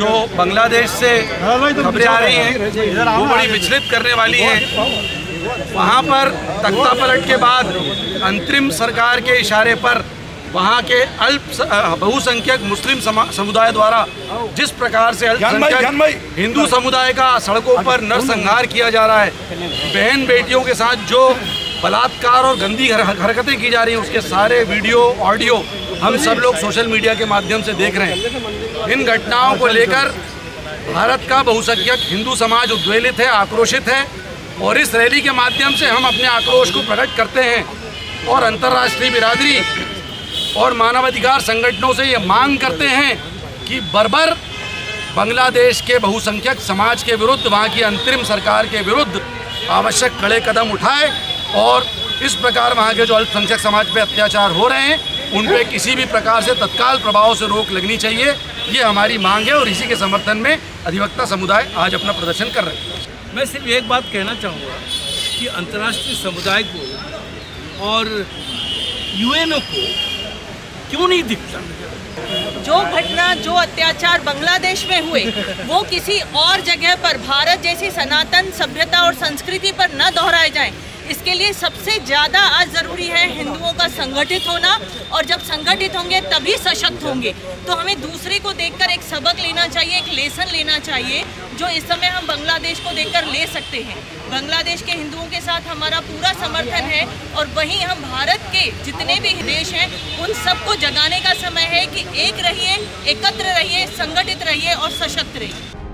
जो बांग्लादेश से खबरें आ रही हैं वो बड़ी विचलित करने वाली हैं। वहाँ पर तख्ता पलट के बाद अंतरिम सरकार के इशारे पर वहाँ के बहुसंख्यक मुस्लिम समुदाय द्वारा जिस प्रकार से अल्पसंख्यक हिंदू समुदाय का सड़कों पर नरसंहार किया जा रहा है, बहन बेटियों के साथ जो बलात्कार और गंदी हरकतें की जा रही हैं, उसके सारे वीडियो ऑडियो हम सब लोग सोशल मीडिया के माध्यम से देख रहे हैं। इन घटनाओं को लेकर भारत का बहुसंख्यक हिंदू समाज उद्वेलित है, आक्रोशित है और इस रैली के माध्यम से हम अपने आक्रोश को प्रकट करते हैं और अंतर्राष्ट्रीय बिरादरी और मानवाधिकार संगठनों से ये मांग करते हैं कि बर्बर बांग्लादेश के बहुसंख्यक समाज के विरुद्ध, वहाँ की अंतरिम सरकार के विरुद्ध आवश्यक कड़े कदम उठाए और इस प्रकार वहाँ के जो अल्पसंख्यक समाज पे अत्याचार हो रहे हैं उन पे किसी भी प्रकार से तत्काल प्रभाव से रोक लगनी चाहिए। ये हमारी मांग है और इसी के समर्थन में अधिवक्ता समुदाय आज अपना प्रदर्शन कर रहे हैं। मैं सिर्फ एक बात कहना चाहूँगा कि अंतर्राष्ट्रीय समुदाय को और यूएनओ को क्यों नहीं दिखता? जो घटना, जो अत्याचार बांग्लादेश में हुए वो किसी और जगह पर भारत जैसी सनातन सभ्यता और संस्कृति पर न दोहराए जाएं। इसके लिए सबसे ज़्यादा आज ज़रूरी है हिंदुओं का संगठित होना, और जब संगठित होंगे तभी सशक्त होंगे। तो हमें दूसरे को देखकर एक सबक लेना चाहिए, एक लेसन लेना चाहिए जो इस समय हम बांग्लादेश को देखकर ले सकते हैं। बांग्लादेश के हिंदुओं के साथ हमारा पूरा समर्थन है और वहीं हम भारत के जितने भी देश हैं उन सबको जगाने का समय है कि एक रहिए, एकत्र रहिए, संगठित रहिए और सशक्त रहिए।